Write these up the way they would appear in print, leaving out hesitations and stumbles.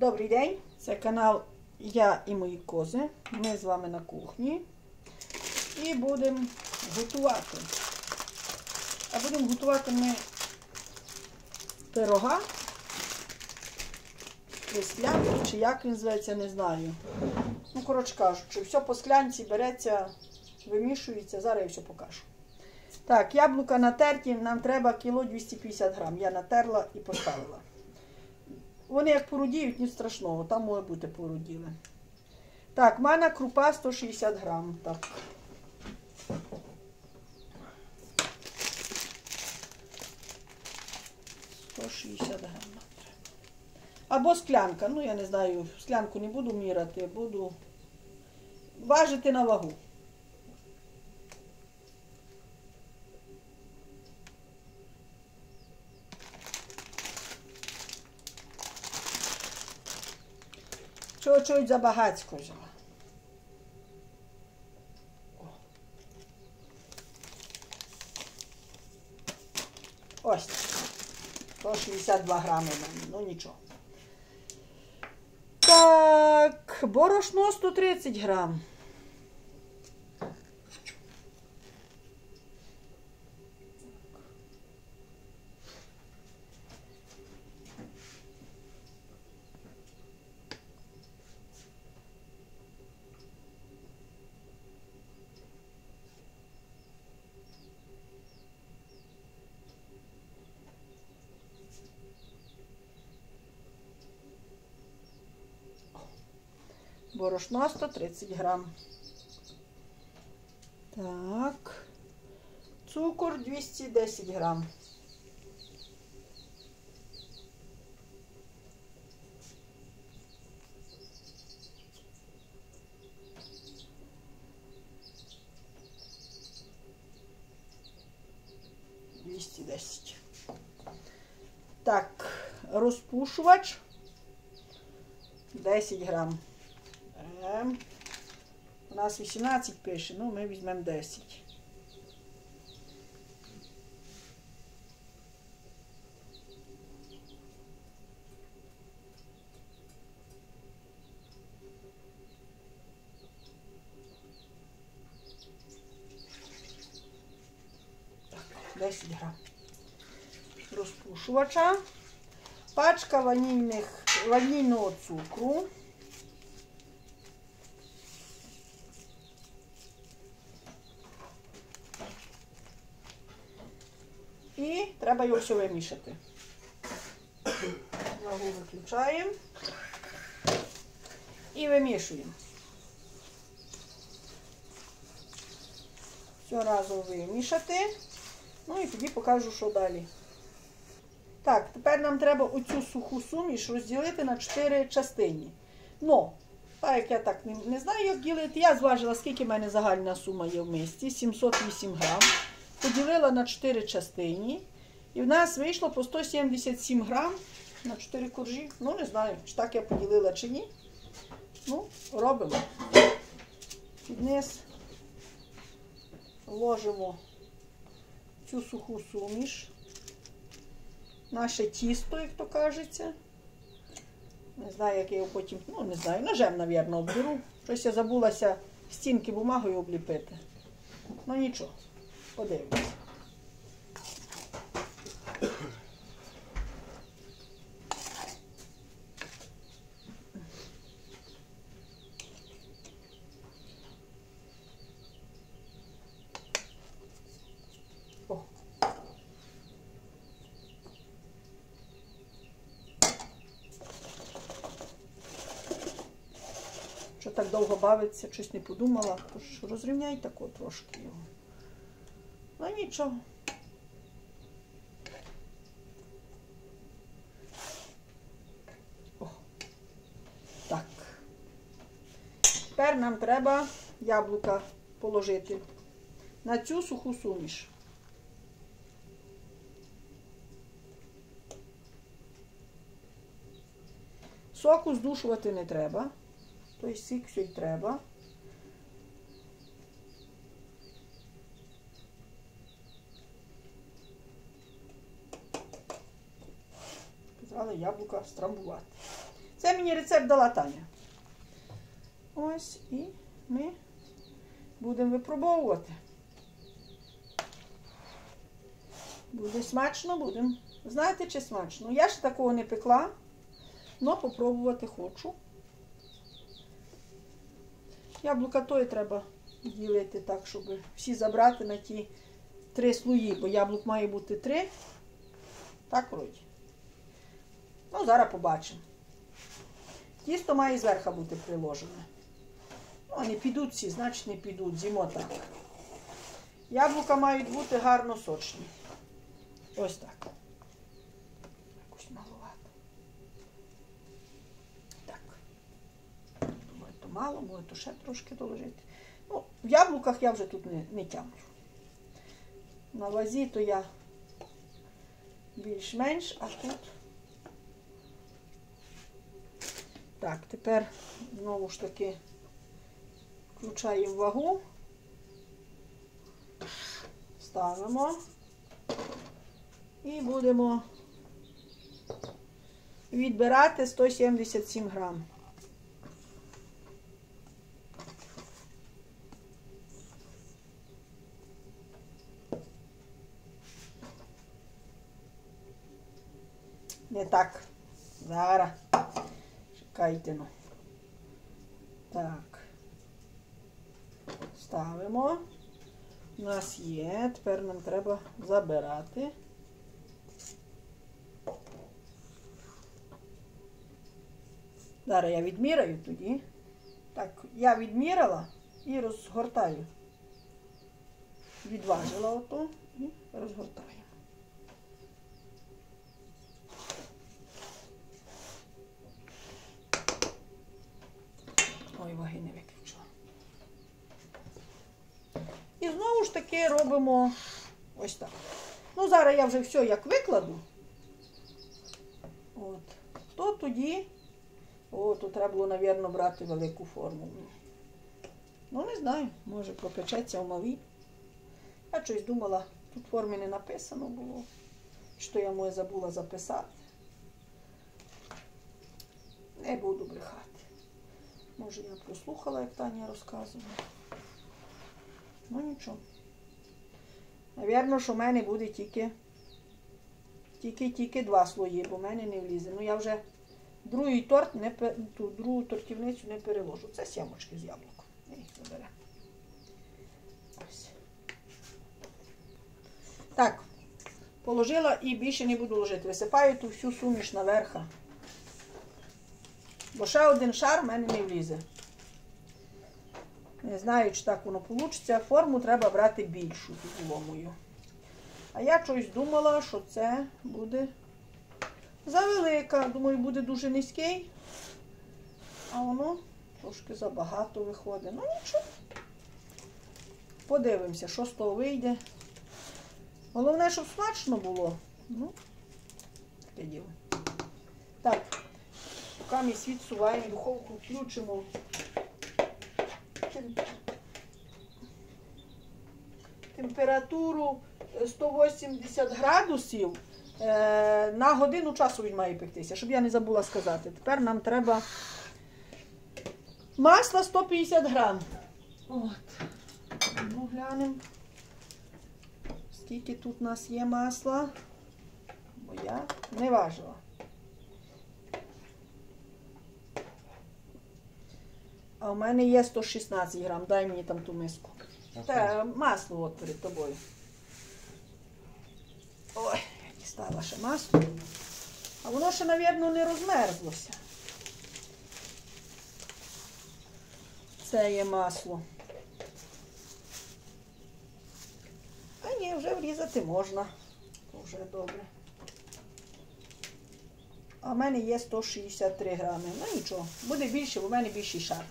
Добрий день, це канал Я і мої кози. Ми з вами на кухні і будемо готувати. А будемо готувати ми пирога, склянку, чи як він зветься, не знаю. Ну, коротше кажучи, все по склянці береться, вимішується, зараз я все покажу. Так, яблука натерті, нам треба кіло 250 грам. Я натерла і поставила. Вони як порудіють, ні страшного, там може бути поруділи. Так, в мене крупа 160 грам. Так. Або склянка, ну я не знаю, склянку не буду міряти, буду важити на вагу. Чуть-чуть забагацько взяла. Ось. 162 грами в мене, ну нічого. Так, борошно 130 грам. Борошно 130 грам. Так. Цукор 210 грам. Так, розпушувач 10 грам. У нас 18 пише, ну ми візьмемо 10. Так, 10 грам розпушувача. Пачка ванільного цукру. І треба його все вимішати. Вагу виключаємо і вимішуємо. Все разом вимішати. Ну і тоді покажу, що далі. Так, тепер нам треба оцю суху суміш розділити на 4 частини. Ну, так як я так не знаю, як ділити, я зважила, скільки в мене загальна сума є в мисці. 708 грам. Поділила на 4 частини. І в нас вийшло по 177 грам на 4 коржі. Ну, не знаю, чи так я поділила, чи ні. Ну, робимо. Під низ ложимо цю суху суміш. Наше тісто, як то кажеться. Не знаю, як я його потім, ну, не знаю, ножем, мабуть, обдеру. Щось я забулася стінки бумагою обліпити. Ну, нічого. Подивимось. О. Що так довго бавиться, щось не подумала, тож розрівняй тако трошки його. Ну нічого. О. Так. Тепер нам треба яблука положити на цю суху суміш. Соку здушувати не треба. Тобто сік все й треба. Казали яблука страмбувати. Це мені рецепт дала Таня. Ось, і ми будемо випробовувати. Буде смачно, будемо. Знаєте, чи смачно? Я ще такого не пекла, але попробувати хочу. Яблука тої треба ділити так, щоб всі забрати на ті 3 слої, бо яблук має бути 3. Так вроді. Ну, зараз побачимо. Тісто має зверху бути приложене. Ну, не підуть всі, значить не підуть, з'їмо так. Яблука мають бути гарно сочні. Ось так. Якось маловато. Так. Думаю, то мало, може то ще трошки доложити. Ну, в яблуках я вже тут не тямлю. На вазі то я більш-менш, а тут. Так, тепер знову ж таки включаємо вагу, ставимо і будемо відбирати 177 грам. Не так. Зараз. Чекайте, ну. Так. Ставимо. У нас є. Тепер нам треба забирати. Зараз я відміряю тоді. Так, я відміряла і розгортаю. Відважила ото і розгортаю. Ой, ваги не виключила. І знову ж таки робимо ось так. Ну, зараз я вже все як викладу. От. То тоді, о, тут треба було, мабуть, брати велику форму. Ну, не знаю, може пропечеться в малій. Я щось думала, тут форми не написано було. Що я, може, забула записати. Не буду брехати. Може, я прослухала, як Таня розказувала. Ну, нічого. Навірно, що в мене буде тільки 2 слої, бо в мене не влізе. Ну, я вже другий торт, ту другу тортівницю не переложу. Це сімочки з яблуком. Їх забере. Ось. Так, положила і більше не буду ложити. Висипаю ту всю суміш наверх. Бо ще один шар в мене не влізе. Не знаю, чи так воно вийде. Форму треба брати більшу, підломою. А я щось думала, що це буде завелика. Думаю, буде дуже низький. А воно трошки забагато виходить. Ну, нічого. Подивимося, що з того вийде. Головне, щоб смачно було. Ну, таке діло. Так. Поки ми світ суваємо, духовку включимо температуру 180 градусів. На годину часу він має пектися, щоб я не забула сказати. Тепер нам треба масла 150 грам. От. Ну, глянемо, скільки тут у нас є масла, бо я не важила. А у мене є 116 грам. Дай мені там ту миску. Те, масло от перед тобою. Ой, я дістала ще масло. А воно ще, мабуть, не розмерзлося. Це є масло. А ні, вже врізати можна. То вже добре. А в мене є 163 грами. Ну нічого, буде більше, бо в мене більший шар.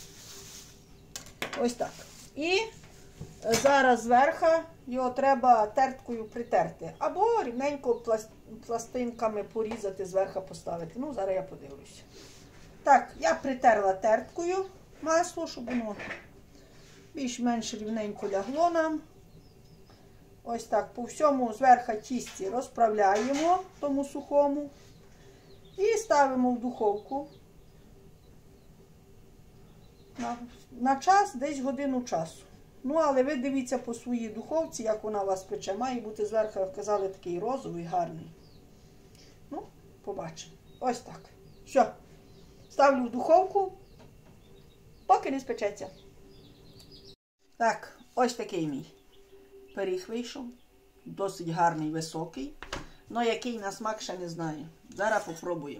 Ось так. І зараз зверху його треба терткою притерти. Або рівненько пластинками порізати, зверху поставити. Ну, зараз я подивлюся. Так, я притерла терткою масло, щоб воно більш-менш рівненько лягло нам. Ось так, по всьому зверху тісті розправляємо, тому сухому. І ставимо в духовку на час десь годину часу. Ну, але ви дивіться по своїй духовці, як вона у вас пече. Має бути зверху, як казали, такий розовий, гарний. Ну, побачимо. Ось так. Все. Ставлю в духовку, поки не спечеться. Так, ось такий мій пиріг вийшов. Досить гарний, високий. Но який на смак ще не знаю. Зараз попробуємо.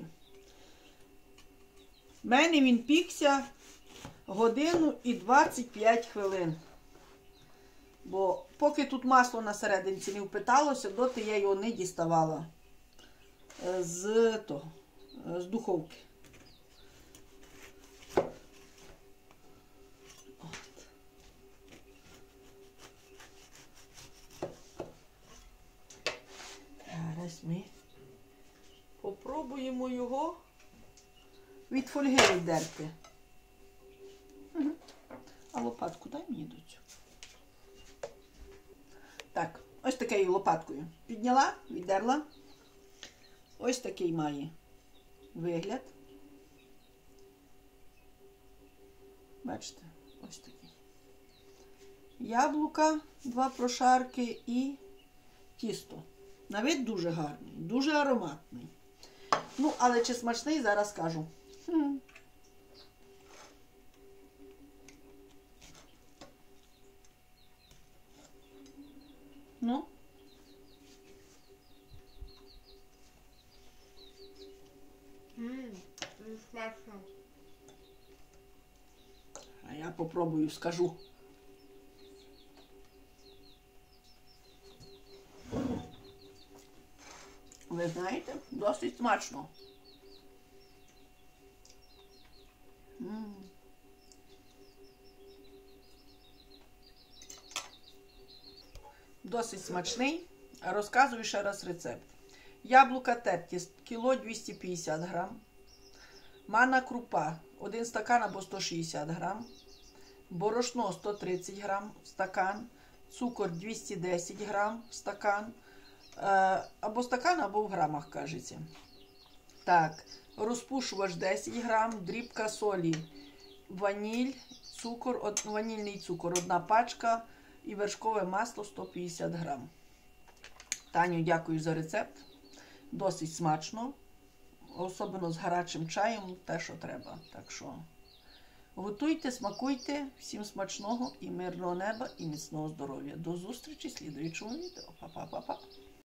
В мене він пікся годину і 25 хвилин. Бо поки тут масло на серединці не впиталося, доти я його не діставала з духовки. Зараз ми попробуємо його від фольги віддерти. А лопатку дай мені, доцю. Так, ось такою лопаткою підняла, віддерла. Ось такий має вигляд. Бачите, ось такий. Яблука, 2 прошарки і тісто. На вид дуже гарний, дуже ароматний. Ну, але чи смачний, зараз скажу. Ну. Смачно. А я попробую, скажу. Ви знаєте, досить смачно. Досить смачний. Розказую ще раз рецепт. Яблука терті, кіло 250 грам. Манна крупа, 1 стакан або 160 грам. Борошно 130 грам в стакан. Цукор 210 грам в стакан. Або стакан, або в грамах, кажеться. Так, розпушувач 10 грам, дрібка солі, ваніль, цукор, ванільний цукор, 1 пачка і вершкове масло 150 грам. Таню, дякую за рецепт. Досить смачно. Особливо з гарячим чаєм, те, що треба. Так що готуйте, смакуйте. Всім смачного і мирного неба, і міцного здоров'я. До зустрічі в слідуючому відео. Па-па-па-па.